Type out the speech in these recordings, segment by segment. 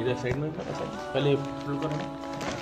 इधर साइड में थोड़ा सा पहले फुल करो ना।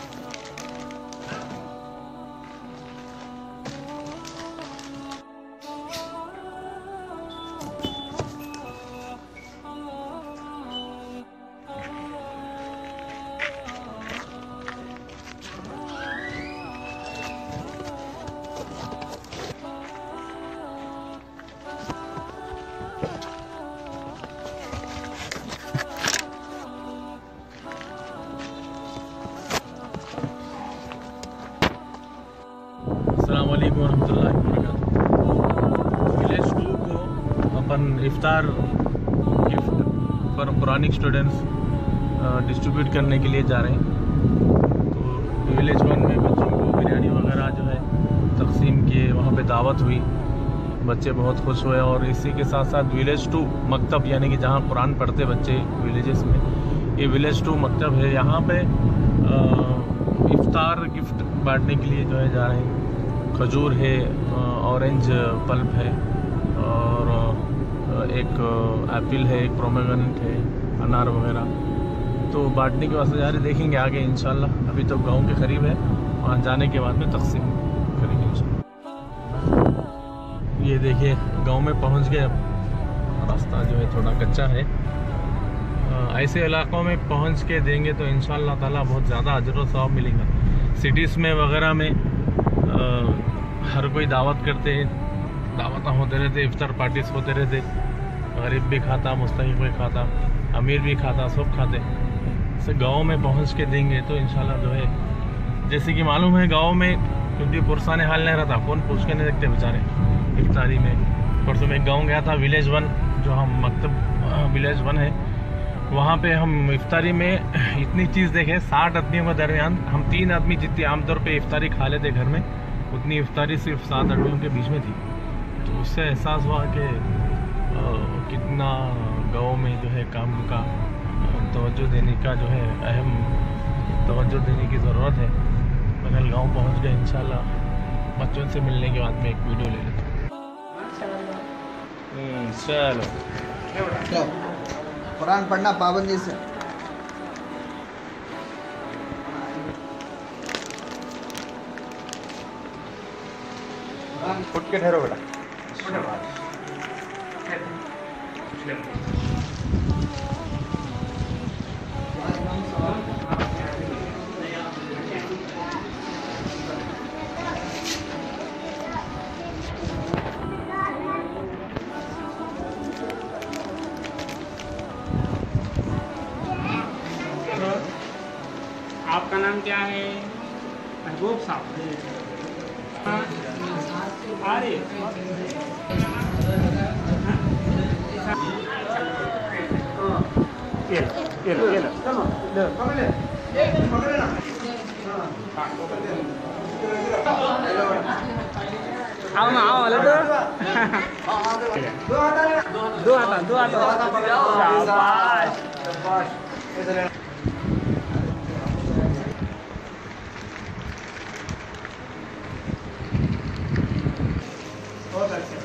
अस्सलामुअलैकुम वरहमतुल्लाहि वबरकातुहू। विलेज 2 को अपन इफ्तार gift for Quranic students distribute करने के लिए जा रहे हैं। तो विलेज 1 में बच्चों को बिरयानी वगैरह जो है तकसीम किए, वहाँ पे दावत हुई, बच्चे बहुत खुश हुए। और इसी के साथ साथ विलेज 2 मकतब यानी कि जहाँ कुरान पढ़ते बच्चे विलेजेस में, ये विलेज 2 मकतब है। यहाँ पे इफ्तार गिफ्ट बांटने के लिए जो है जा रहे हैं। खजूर है, ऑरेंज पल्प है, और एक एप्पल है, एक प्रोमेग्रेनेट है, अनार वगैरह। तो बांटने के वास्ते जा रहे, देखेंगे आगे इंशाल्लाह। अभी तो गांव के करीब है, वहाँ जाने के बाद में तकसीम करेंगे इंशाल्लाह। ये देखिए गांव में पहुँच गए। अब रास्ता जो है थोड़ा कच्चा है। ऐसे इलाक़ों में पहुँच के देंगे तो इंशाल्लाह ताला बहुत ज़्यादा अजर व सवाब मिलेगा। सिटीज़ में वगैरह में हर कोई दावत करते हैं, दावत होते रहते, इफ्तार पार्टीज होते रहते, गरीब भी खाता, मुस्तहिक भी खाता, अमीर भी खाता, सब खाते। से गाँव में पहुंच के देंगे तो इंशाल्लाह जो है, जैसे कि मालूम है गाँव में क्योंकि पुरसाने हाल नहीं रहता, कौन पूछ के नहीं देखते बेचारे इफ्तारी में। परसों में गाँव गया था विलेज 1, जो हम मकतब विलेज 1 है, वहाँ पे हम इफ्तारी में इतनी चीज़ देखे। 60 आदमियों के दरमियान हम 3 आदमी जितनी आमतौर पे इफ्तारी खा लेते घर में, उतनी इफ्तारी सिर्फ 7 आदमियों के बीच में थी। तो उससे एहसास हुआ कि कितना गाँव में जो है काम का तवज्जो देने का जो है अहम तवज्जो देने की ज़रूरत है। बगल गाँव पहुँच गए इंशाल्लाह। बच्चों से मिलने के बाद में एक वीडियो ले लेते हैं। चलो कुरान पढ़ना पाबंदी से। उठ के ठहरो बेटा। आपका नाम क्या है? महबूब साहब। अरे आओ ना, आओ लड्डू। दो हाथ। बहुत अच्छा।